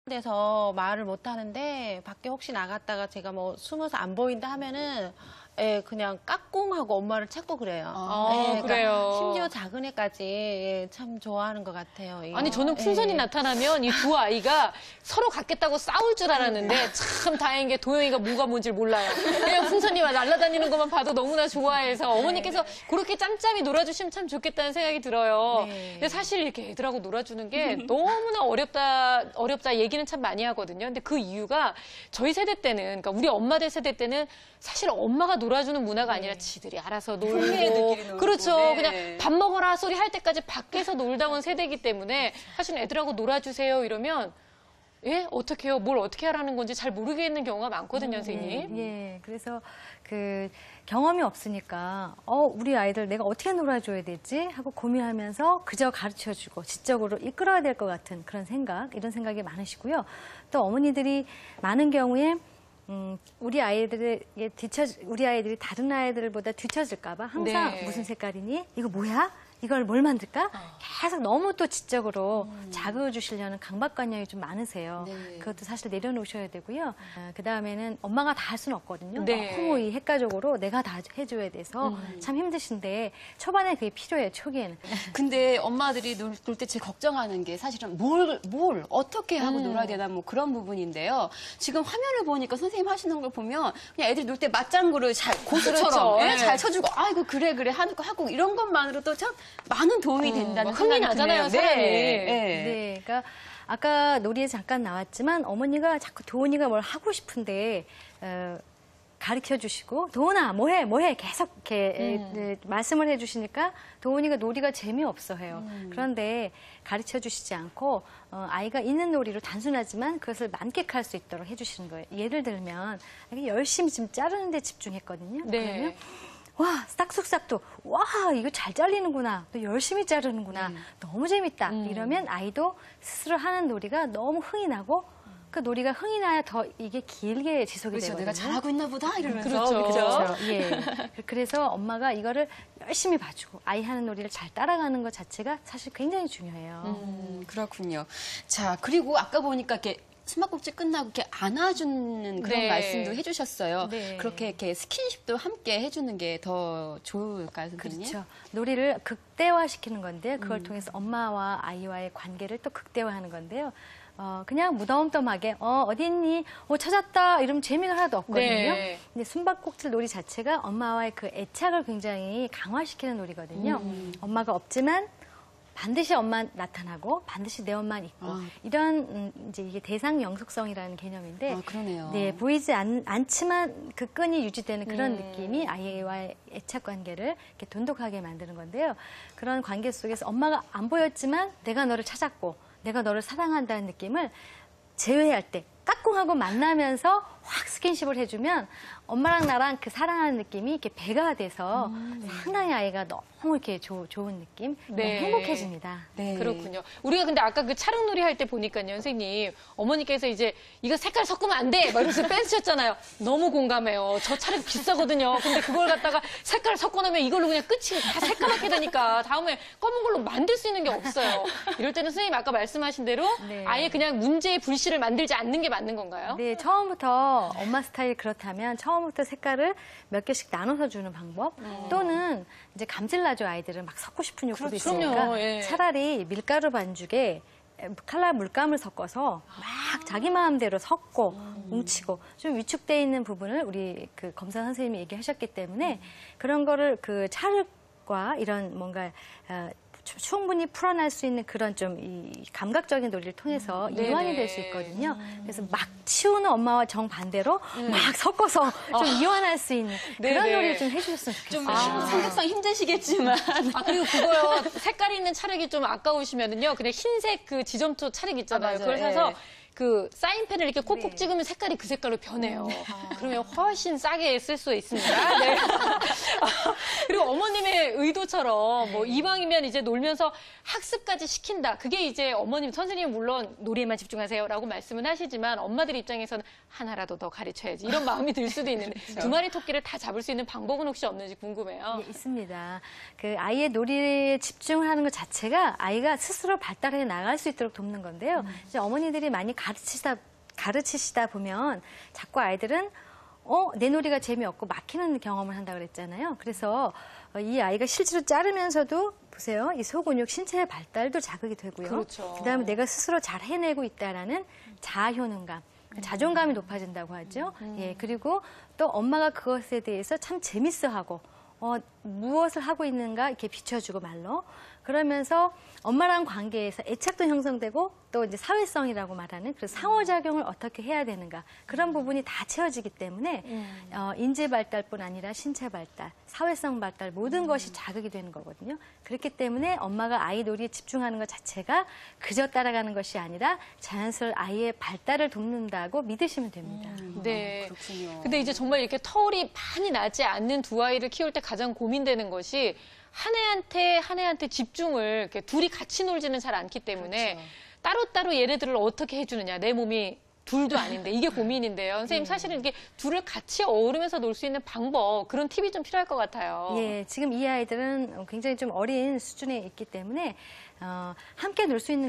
돼서 말을 못 하는데 밖에 혹시 나갔다가 제가 뭐 숨어서 안 보인다 하면은 예, 그냥 까꿍하고 엄마를 찾고 그래요. 예, 그래요. 심지어 작은 애까지 예, 참 좋아하는 것 같아요. 예. 아니 저는 풍선이 나타나면 이 두 아이가 서로 갖겠다고 싸울 줄 알았는데 참 다행인 게 도영이가 뭐가 뭔지 몰라요. 그냥 풍선이 날아다니는 것만 봐도 너무나 좋아해서 어머니께서 그렇게 짬짬이 놀아주시면 참 좋겠다는 생각이 들어요. 네. 근데 사실 이렇게 애들하고 놀아주는 게 너무나 어렵다 얘기는 참 많이 하거든요. 근데 그 이유가 저희 세대 때는, 그러니까 우리 엄마들 세대 때는 사실 엄마가 놀아주는 문화가 아니라 지들이 알아서 놀고, 그렇죠. 네. 그냥 밥 먹어라 소리 할 때까지 밖에서 놀다 온 세대이기 때문에 사실 애들하고 놀아주세요 이러면 예? 어떻게 해요? 뭘 어떻게 하라는 건지 잘 모르겠는 경우가 많거든요, 선생님. 예, 그래서 그 경험이 없으니까 우리 아이들 내가 어떻게 놀아줘야 되지? 하고 고민하면서 그저 가르쳐주고 지적으로 이끌어야 될 것 같은 그런 생각, 이런 생각이 많으시고요. 또 어머니들이 많은 경우에 우리 아이들이 다른 아이들보다 뒤처질까봐 항상 네. 무슨 색깔이니? 이거 뭐야? 이걸 뭘 만들까? 계속 너무 또 지적으로 자극을 주시려는 강박관념이 좀 많으세요. 네. 그것도 사실 내려놓으셔야 되고요. 그 다음에는 엄마가 다 할 수는 없거든요. 네. 너무 이 핵가족으로 내가 다 해줘야 돼서 참 힘드신데 초반에 그게 필요해요, 초기에는. 근데 엄마들이 놀 때 제일 걱정하는 게 사실은 뭘 어떻게 하고 놀아야 되나 뭐 그런 부분인데요. 지금 화면을 보니까 선생님 하시는 걸 보면 그냥 애들이 놀 때 맞장구를 잘 고수처럼 그렇죠. 예, 네. 잘 쳐주고 아이고 그래 하는 거 하고 이런 것만으로도 참 많은 도움이 된다는 흥이 생각이 나잖아요, 드네요. 사람이. 네, 그러니까 아까 놀이에 잠깐 나왔지만 어머니가 자꾸 도훈이가 뭘 하고 싶은데 가르쳐 주시고 도훈아 뭐해 계속 이렇게 말씀을 해주시니까 도훈이가 놀이가 재미없어 해요. 그런데 가르쳐 주시지 않고 아이가 있는 놀이로 단순하지만 그것을 만끽할 수 있도록 해주시는 거예요. 예를 들면 열심히 지금 자르는 데 집중했거든요. 네. 그러면 와, 싹둑싹둑. 와, 이거 잘 잘리는구나. 또 열심히 자르는구나. 너무 재밌다. 이러면 아이도 스스로 하는 놀이가 너무 흥이 나고 그 놀이가 흥이 나야 더 이게 길게 지속이 그렇죠. 되거든요. 내가 잘하고 있나 보다 이러면서. 그렇죠. 예. 그래서 엄마가 이거를 열심히 봐주고 아이 하는 놀이를 잘 따라가는 것 자체가 사실 굉장히 중요해요. 그렇군요. 자, 그리고 아까 보니까 이렇게 숨바꼭질 끝나고 이렇게 안아주는 그런 네. 말씀도 해주셨어요. 네. 그렇게 이렇게 스킨십도 함께 해주는 게 더 좋을까요, 선생님? 그렇죠. 놀이를 극대화시키는 건데 그걸 통해서 엄마와 아이와의 관계를 또 극대화하는 건데요. 그냥 무덤덤하게 어디 있니? 찾았다 이러면 재미가 하나도 없거든요. 네. 근데 숨바꼭질 놀이 자체가 엄마와의 그 애착을 굉장히 강화시키는 놀이거든요. 엄마가 없지만 반드시 엄마 나타나고 반드시 내 엄마 있고 이런 이제 이게 대상 영속성이라는 개념인데 그러네요. 네, 보이지 않지만 그 끈이 유지되는 그런 느낌이 아이와의 애착 관계를 이렇게 돈독하게 만드는 건데요. 그런 관계 속에서 엄마가 안 보였지만 내가 너를 찾았고 내가 너를 사랑한다는 느낌을 제외할 때 까꿍하고 만나면서 확 스킨십을 해주면 엄마랑 나랑 그 사랑하는 느낌이 이렇게 배가 돼서 상당히 아이가 너무 이렇게 좋은 느낌, 네. 행복해집니다. 네. 그렇군요. 우리가 근데 아까 그 촬영놀이 할 때 보니까요, 선생님. 어머니께서 이제 이거 색깔 섞으면 안 돼! 막 이러면서 뺀쓰셨잖아요. 너무 공감해요. 저 촬영 비싸거든요. 근데 그걸 갖다가 색깔 섞어놓으면 이걸로 그냥 끝이 다 새까맣게 되니까 다음에 검은 걸로 만들 수 있는 게 없어요. 이럴 때는 선생님 아까 말씀하신 대로 네. 아예 그냥 문제의 불씨를 만들지 않는 게 맞는 건가요? 네, 처음부터 엄마 스타일 그렇다면 처음부터 색깔을 몇 개씩 나눠서 주는 방법 또는 이제 감질나죠 아이들은 막 섞고 싶은 욕구도 있으니까 그럼요, 예. 차라리 밀가루 반죽에 칼라 물감을 섞어서 막 자기 마음대로 섞고 뭉치고 좀 위축돼 있는 부분을 우리 그 검사 선생님이 얘기하셨기 때문에 그런 거를 그 찰과 이런 뭔가 충분히 풀어낼 수 있는 그런 좀 이 감각적인 논리를 통해서 이완이 될 수 있거든요. 그래서 막 치우는 엄마와 정반대로 막 섞어서 좀 이완할 수 있는 그런 네네. 놀이를 좀 해주셨으면 좋겠어요. 좀 성격상 힘드시겠지만. 그리고 그거요. 색깔 있는 차력이 좀 아까우시면은요. 그냥 흰색 그 지점토 차력 있잖아요. 맞아요. 그걸 사서 예. 그 사인펜을 이렇게 콕콕 찍으면 색깔이 그 색깔로 변해요. 그러면 훨씬 싸게 쓸 수 있습니다. 네. 그리고 어머님의 의도처럼 뭐 이왕이면 이제 놀면서 학습까지 시킨다. 그게 이제 어머님, 선생님은 물론 놀이에만 집중하세요라고 말씀은 하시지만 엄마들 입장에서는 하나라도 더 가르쳐야지 이런 마음이 들 수도 있는데 두 마리 토끼를 다 잡을 수 있는 방법은 혹시 없는지 궁금해요. 예, 있습니다. 그 아이의 놀이에 집중을 하는 것 자체가 아이가 스스로 발달해 나갈 수 있도록 돕는 건데요. 이제 어머니들이 많이 가르치시다 보면 자꾸 아이들은 내 놀이가 재미없고 막히는 경험을 한다 그랬잖아요. 그래서 이 아이가 실제로 자르면서도 보세요. 이 소근육 신체의 발달도 자극이 되고요. 그렇죠. 그다음에 내가 스스로 잘 해내고 있다라는 자아 효능감, 자존감이 높아진다고 하죠. 예, 그리고 또 엄마가 그것에 대해서 참 재밌어하고 무엇을 하고 있는가 이렇게 비춰주고 말로 그러면서 엄마랑 관계에서 애착도 형성되고 또 이제 사회성이라고 말하는 그 상호작용을 어떻게 해야 되는가 그런 부분이 다 채워지기 때문에 인지 발달뿐 아니라 신체 발달, 사회성 발달 모든 것이 자극이 되는 거거든요. 그렇기 때문에 엄마가 아이 놀이에 집중하는 것 자체가 그저 따라가는 것이 아니라 자연스러운 아이의 발달을 돕는다고 믿으시면 됩니다. 네. 그렇군요. 근데 이제 정말 이렇게 터울이 많이 나지 않는 두 아이를 키울 때 가장 고민되는 것이 한 애한테 집중을 이렇게 둘이 같이 놀지는 잘 않기 때문에 그렇죠. 따로따로 얘네들을 어떻게 해주느냐. 내 몸이 둘도 아닌데 이게 고민인데요. 선생님 사실은 이게 둘을 같이 어우르면서 놀 수 있는 방법 그런 팁이 좀 필요할 것 같아요. 예, 지금 이 아이들은 굉장히 좀 어린 수준에 있기 때문에 함께 놀 수 있는